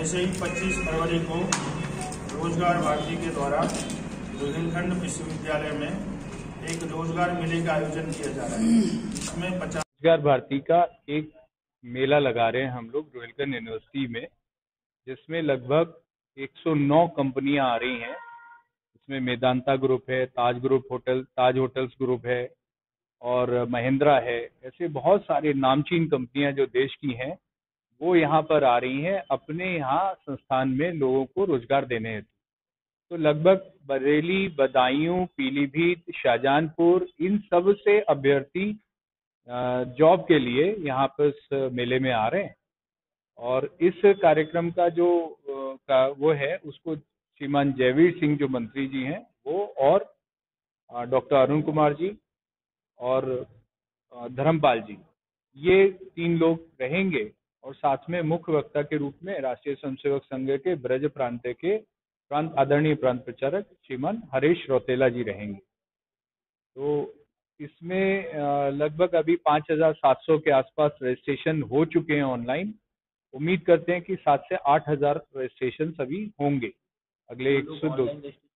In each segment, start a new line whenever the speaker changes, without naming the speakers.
ऐसे ही 25 फरवरी को रोजगार भारती के द्वारा रोहिलखंड विश्वविद्यालय में एक रोजगार मेले का आयोजन किया जा रहा है। इसमें 50
रोजगार भारती का एक मेला लगा रहे हैं हम लोग रोहिलखंड यूनिवर्सिटी में, जिसमें लगभग 109 कंपनियां आ रही हैं। इसमें मेदांता ग्रुप है, ताज होटल्स ग्रुप है और महिंद्रा है। ऐसे बहुत सारे नामचीन कंपनियां जो देश की हैं वो यहाँ पर आ रही हैं अपने यहाँ संस्थान में लोगों को रोजगार देने हेतु। तो लगभग बरेली, बदायूं, पीलीभीत, शाहजहांपुर, इन सब से अभ्यर्थी जॉब के लिए यहाँ पर इस मेले में आ रहे हैं। और इस कार्यक्रम का जो वो है उसको श्रीमान जयवीर सिंह जो मंत्री जी हैं वो, और डॉक्टर अरुण कुमार जी और धर्मपाल जी, ये 3 लोग रहेंगे। और साथ में मुख्य वक्ता के रूप में राष्ट्रीय स्वयंसेवक संघ के ब्रज प्रांत के आदरणीय प्रांत प्रचारक श्रीमान हरीश रौतेला जी रहेंगे। तो इसमें लगभग अभी 5,700 के आसपास रजिस्ट्रेशन हो चुके हैं ऑनलाइन। उम्मीद करते हैं कि 7 से 8,000 रजिस्ट्रेशन अभी होंगे अगले 102।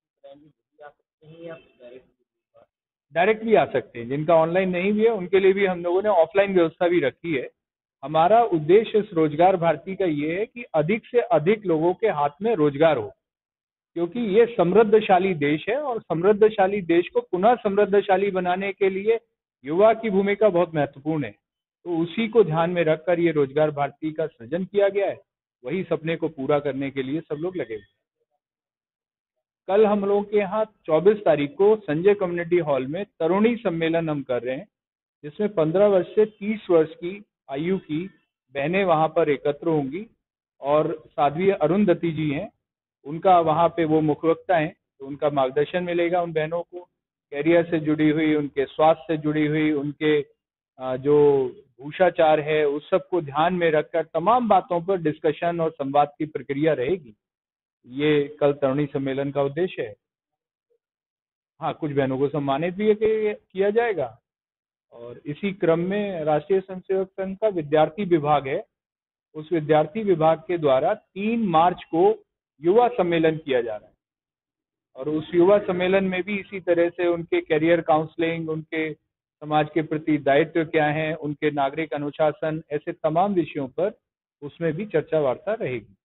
डायरेक्ट भी आ सकते हैं, जिनका ऑनलाइन नहीं भी है उनके लिए भी हम लोगों ने ऑफलाइन व्यवस्था भी रखी है। हमारा उद्देश्य इस रोजगार भारती का ये है कि अधिक से अधिक लोगों के हाथ में रोजगार हो, क्योंकि ये समृद्धशाली देश है और समृद्धशाली देश को पुनः समृद्धशाली बनाने के लिए युवा की भूमिका बहुत महत्वपूर्ण है। तो उसी को ध्यान में रखकर ये रोजगार भारती का सृजन किया गया है। वही सपने को पूरा करने के लिए सब लोग लगे हुए। कल हम लोगों के यहाँ 24 तारीख को संजय कम्युनिटी हॉल में तरुणी सम्मेलन हम कर रहे हैं, जिसमें 15 वर्ष से 30 वर्ष की आयु की बहनें वहां पर एकत्र होंगी। और साध्वी अरुंधति जी हैं, उनका वहां पे वो मुख्य वक्ता हैं, तो उनका मार्गदर्शन मिलेगा उन बहनों को, कैरियर से जुड़ी हुई, उनके स्वास्थ्य से जुड़ी हुई, उनके जो भूषाचार है उस सब को ध्यान में रखकर तमाम बातों पर डिस्कशन और संवाद की प्रक्रिया रहेगी। ये कल तरुणी सम्मेलन का उद्देश्य है। हाँ, कुछ बहनों को सम्मानित भी किया जाएगा। और इसी क्रम में राष्ट्रीय स्वयंसेवक संघ का विद्यार्थी विभाग है, उस विद्यार्थी विभाग के द्वारा 3 मार्च को युवा सम्मेलन किया जा रहा है। और उस युवा सम्मेलन में भी इसी तरह से उनके करियर काउंसलिंग, उनके समाज के प्रति दायित्व क्या है, उनके नागरिक अनुशासन, ऐसे तमाम विषयों पर उसमें भी चर्चा वार्ता रहेगी।